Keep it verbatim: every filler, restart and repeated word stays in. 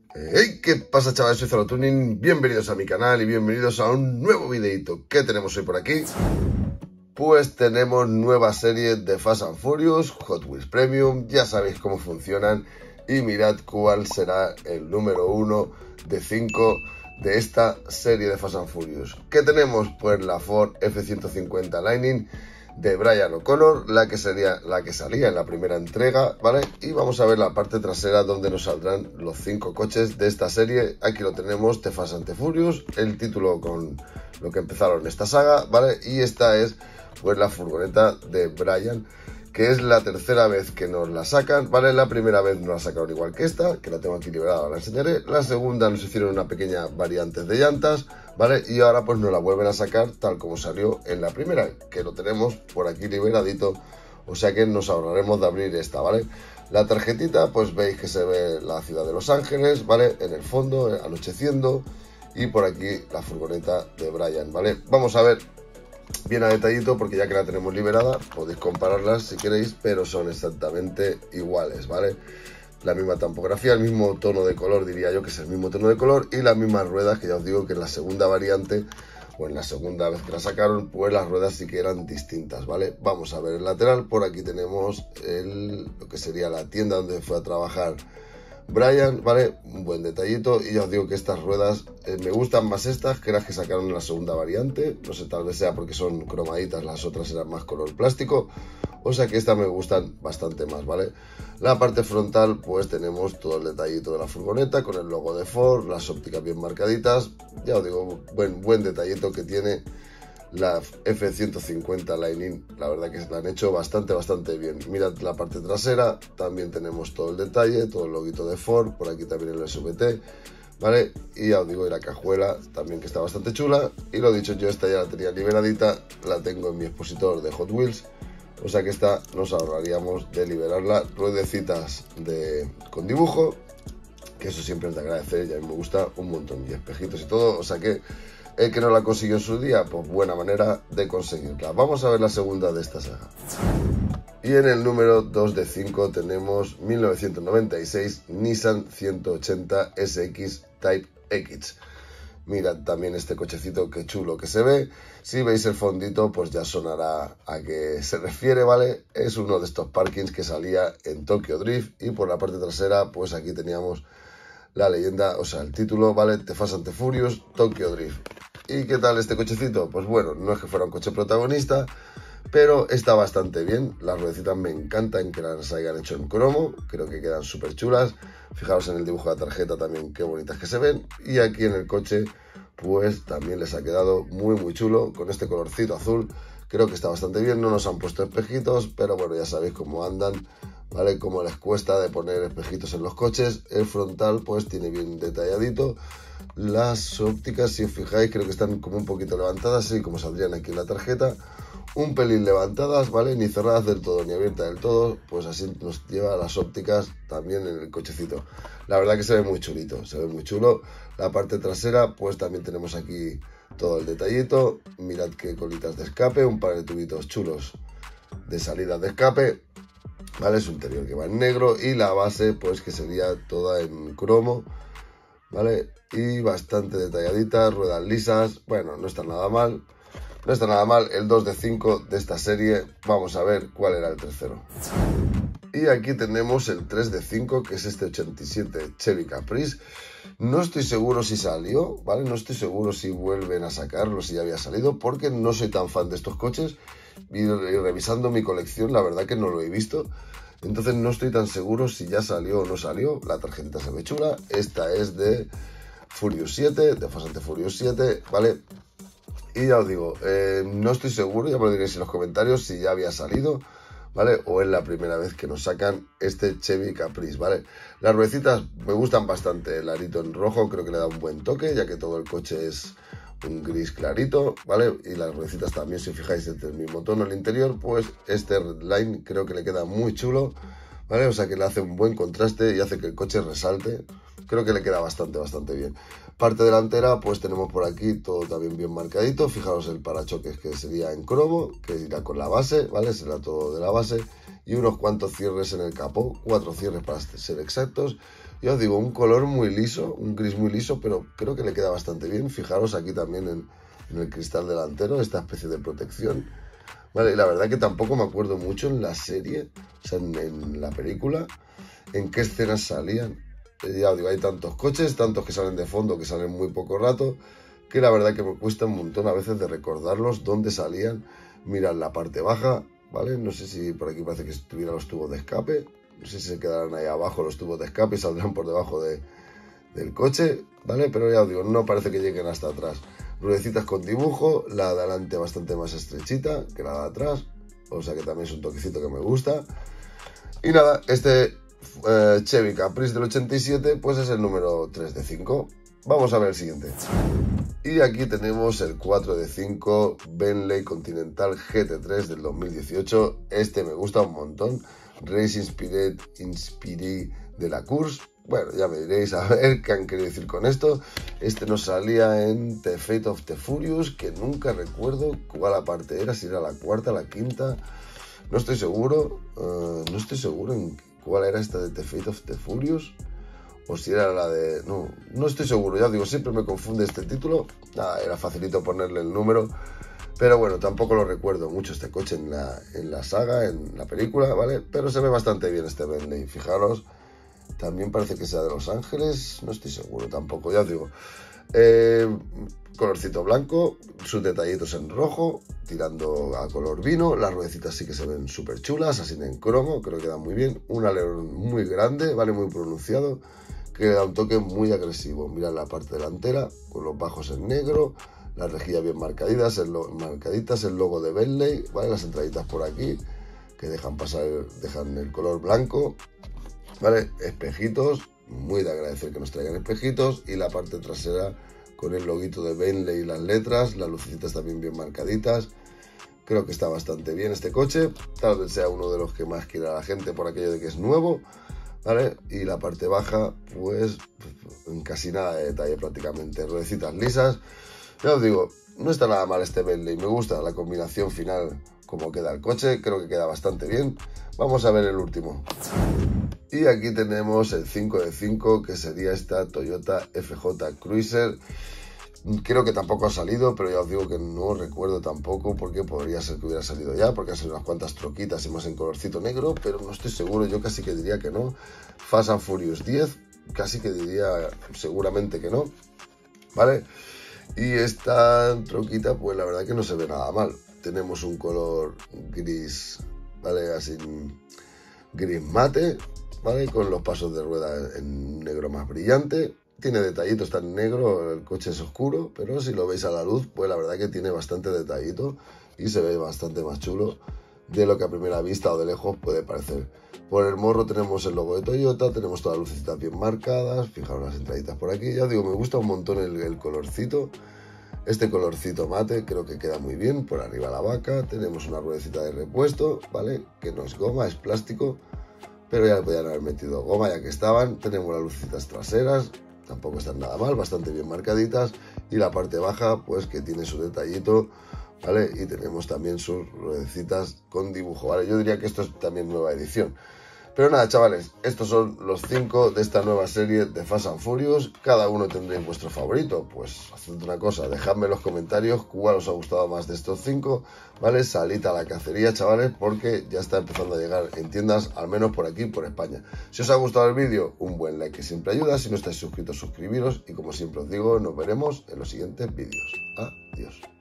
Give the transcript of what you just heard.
Hey, ¿qué pasa, chavales? Soy Zolotuning, bienvenidos a mi canal y bienvenidos a un nuevo videito. ¿Qué tenemos hoy por aquí? Pues tenemos nueva serie de Fast and Furious, Hot Wheels Premium, ya sabéis cómo funcionan y mirad cuál será el número uno de cinco de esta serie de Fast and Furious. ¿Qué tenemos? Pues la Ford F ciento cincuenta Lightning de Brian O'Connor, la que sería la que salía en la primera entrega, ¿vale? Y vamos a ver la parte trasera donde nos saldrán los cinco coches de esta serie. Aquí lo tenemos, The Fast and the Furious, el título con lo que empezaron esta saga, ¿vale? Y esta es pues la furgoneta de Brian, que es la tercera vez que nos la sacan, ¿vale? La primera vez nos la sacaron igual que esta, que la tengo aquí liberada, la enseñaré. La segunda nos hicieron una pequeña variante de llantas, ¿vale? Y ahora pues nos la vuelven a sacar tal como salió en la primera, que lo tenemos por aquí liberadito, o sea que nos ahorraremos de abrir esta, ¿vale? La tarjetita, pues veis que se ve la ciudad de Los Ángeles, ¿vale? En el fondo, anocheciendo, y por aquí la furgoneta de Brian, ¿vale? Vamos a ver bien a detallito, porque ya que la tenemos liberada podéis compararlas si queréis, pero son exactamente iguales, ¿vale? La misma tampografía, el mismo tono de color, diría yo que es el mismo tono de color, y las mismas ruedas, que ya os digo que en la segunda variante o en la segunda vez que la sacaron, pues las ruedas sí que eran distintas, ¿vale? Vamos a ver el lateral. Por aquí tenemos el, lo que sería la tienda donde fue a trabajar Brian, ¿vale? Un buen detallito, y ya os digo que estas ruedas eh, me gustan más estas que las que sacaron en la segunda variante. No sé, tal vez sea porque son cromaditas, las otras eran más color plástico, o sea que estas me gustan bastante más, ¿vale? La parte frontal, pues tenemos todo el detallito de la furgoneta con el logo de Ford, las ópticas bien marcaditas. Ya os digo, buen, buen detallito que tiene la F ciento cincuenta Lightning, la verdad que la han hecho bastante, bastante bien. Mirad la parte trasera, también tenemos todo el detalle, todo el loguito de Ford, por aquí también el S V T, ¿vale? Y ya os digo, y la cajuela también, que está bastante chula. Y lo dicho, yo esta ya la tenía liberadita, la tengo en mi expositor de Hot Wheels, o sea que esta nos ahorraríamos de liberarla. Ruedecitas de, con dibujo, que eso siempre es de agradecer y a mí me gusta un montón, y espejitos y todo, o sea que el que no la consiguió en su día, pues buena manera de conseguirla. Vamos a ver la segunda de esta saga. Y en el número dos de cinco tenemos mil novecientos noventa y seis Nissan ciento ochenta S X Type X. Mirad también este cochecito, qué chulo que se ve. Si veis el fondito, pues ya sonará a qué se refiere, ¿vale? Es uno de estos parkings que salía en Tokyo Drift, y por la parte trasera, pues aquí teníamos la leyenda, o sea, el título, ¿vale? The Fast and the Furious Tokyo Drift. ¿Y qué tal este cochecito? Pues bueno, no es que fuera un coche protagonista, pero está bastante bien. Las ruedecitas me encantan que las hayan hecho en cromo, creo que quedan súper chulas. Fijaros en el dibujo de la tarjeta también, qué bonitas que se ven. Y aquí en el coche, pues también les ha quedado muy muy chulo, con este colorcito azul. Creo que está bastante bien, no nos han puesto espejitos, pero bueno, ya sabéis cómo andan, ¿vale? Cómo les cuesta de poner espejitos en los coches. El frontal, pues tiene bien detalladito. Las ópticas, si os fijáis, creo que están como un poquito levantadas, así como saldrían aquí en la tarjeta. Un pelín levantadas, ¿vale? Ni cerradas del todo, ni abiertas del todo. Pues así nos lleva las ópticas también en el cochecito. La verdad que se ve muy chulito, se ve muy chulo. La parte trasera, pues también tenemos aquí todo el detallito. Mirad qué colitas de escape, un par de tubitos chulos de salida de escape, ¿vale? Su interior que va en negro, y la base, pues que sería toda en cromo, ¿vale? Y bastante detalladita, ruedas lisas. Bueno, no está nada mal, no está nada mal el dos de cinco de esta serie. Vamos a ver cuál era el tercero. Y aquí tenemos el tres de cinco, que es este ochenta y siete Chevy Caprice. No estoy seguro si salió, ¿vale? No estoy seguro si vuelven a sacarlo, si ya había salido, porque no soy tan fan de estos coches. Y revisando mi colección, la verdad que no lo he visto. Entonces no estoy tan seguro si ya salió o no salió. La tarjetita se ve chula. Esta es de Furious siete, de Fast and the Furious siete, ¿vale? Y ya os digo, eh, no estoy seguro, ya me lo diréis en los comentarios si ya había salido, ¿vale? O es la primera vez que nos sacan este Chevy Caprice, ¿vale? Las ruedecitas me gustan bastante. El arito en rojo creo que le da un buen toque, ya que todo el coche es un gris clarito, ¿vale? Y las ruedecitas también, si os fijáis, es del mismo tono. El interior, pues este line creo que le queda muy chulo, ¿vale? O sea que le hace un buen contraste y hace que el coche resalte. Creo que le queda bastante, bastante bien. Parte delantera, pues tenemos por aquí todo también bien marcadito. Fijaros el parachoques, que sería en cromo, que irá con la base, ¿vale? Será todo de la base. Y unos cuantos cierres en el capó, cuatro cierres para ser exactos. Ya os digo, un color muy liso, un gris muy liso, pero creo que le queda bastante bien. Fijaros aquí también en, en el cristal delantero, esta especie de protección. Vale, y la verdad que tampoco me acuerdo mucho en la serie, o sea, en, en la película, en qué escenas salían. Eh, ya os digo, hay tantos coches, tantos que salen de fondo, que salen muy poco rato, que la verdad que me cuesta un montón a veces de recordarlos, dónde salían. Mirad la parte baja, ¿vale? No sé si por aquí parece que estuvieran los tubos de escape. No sé si se quedarán ahí abajo los tubos de escape y saldrán por debajo de, del coche, ¿vale? Pero ya os digo, no parece que lleguen hasta atrás. Ruedecitas con dibujo, la de adelante bastante más estrechita que la de atrás, o sea que también es un toquecito que me gusta. Y nada, este eh, Chevy Caprice del ochenta y siete, pues es el número tres de cinco. Vamos a ver el siguiente. Y aquí tenemos el cuatro de cinco Bentley Continental G T tres del dos mil dieciocho. Este me gusta un montón. Race Inspired, Inspiré de la Course. Bueno, ya me diréis a ver qué han querido decir con esto. Este nos salía en The Fate of the Furious, que nunca recuerdo cuál parte era, si era la cuarta, la quinta. No estoy seguro, uh, no estoy seguro en cuál era esta de The Fate of the Furious. O si era la de... No, no estoy seguro, ya digo, siempre me confunde este título. Nada, era facilito ponerle el número. Pero bueno, tampoco lo recuerdo mucho este coche en la, en la saga, en la película, ¿vale? Pero se ve bastante bien este Bentley, fijaros. También parece que sea de Los Ángeles, no estoy seguro tampoco, ya os digo. Eh, colorcito blanco, sus detallitos en rojo, tirando a color vino. Las ruedecitas sí que se ven súper chulas, así en cromo, creo que queda muy bien. Un alerón muy grande, ¿vale? Muy pronunciado, que da un toque muy agresivo. Mirad la parte delantera, con los bajos en negro. Las rejillas bien marcaditas, el, marcaditas, el logo de Bentley, ¿vale? Las entraditas por aquí, que dejan pasar, dejan el color blanco, ¿vale? Espejitos, muy de agradecer que nos traigan espejitos, y la parte trasera con el loguito de Bentley y las letras, las lucecitas también bien marcaditas. Creo que está bastante bien este coche, tal vez sea uno de los que más quiera la gente por aquello de que es nuevo, ¿vale? Y la parte baja, pues, en casi nada de detalle prácticamente, ruedecitas lisas. Ya os digo, no está nada mal este Bentley, me gusta la combinación final, como queda el coche, creo que queda bastante bien. Vamos a ver el último. Y aquí tenemos el cinco de cinco, que sería esta Toyota F J Cruiser. Creo que tampoco ha salido, pero ya os digo que no recuerdo tampoco, porque podría ser que hubiera salido ya, porque ha salido unas cuantas troquitas y más en colorcito negro, pero no estoy seguro, yo casi que diría que no. Fast and Furious diez, casi que diría seguramente que no, ¿vale? Y esta troquita, pues la verdad que no se ve nada mal. Tenemos un color gris, ¿vale? Así, gris mate, ¿vale? Con los pasos de rueda en negro más brillante. Tiene detallitos, está en negro, el coche es oscuro, pero si lo veis a la luz, pues la verdad que tiene bastante detallito y se ve bastante más chulo de lo que a primera vista o de lejos puede parecer. Por el morro tenemos el logo de Toyota, tenemos todas las lucecitas bien marcadas, fijaros las entraditas por aquí. Ya os digo, me gusta un montón el, el colorcito, este colorcito mate, creo que queda muy bien. Por arriba la vaca, tenemos una ruedecita de repuesto, ¿vale? Que no es goma, es plástico, pero ya le podían haber metido goma ya que estaban. Tenemos las lucecitas traseras, tampoco están nada mal, bastante bien marcaditas. Y la parte baja, pues que tiene su detallito, ¿vale? Y tenemos también sus ruedecitas con dibujo, ¿vale? Yo diría que esto es también nueva edición. Pero nada, chavales, estos son los cinco de esta nueva serie de Fast and Furious. Cada uno tendréis vuestro favorito. Pues haced una cosa, dejadme en los comentarios cuál os ha gustado más de estos cinco, ¿vale? Salid a la cacería, chavales, porque ya está empezando a llegar en tiendas, al menos por aquí, por España. Si os ha gustado el vídeo, un buen like que siempre ayuda. Si no estáis suscritos, suscribiros. Y como siempre os digo, nos veremos en los siguientes vídeos. Adiós.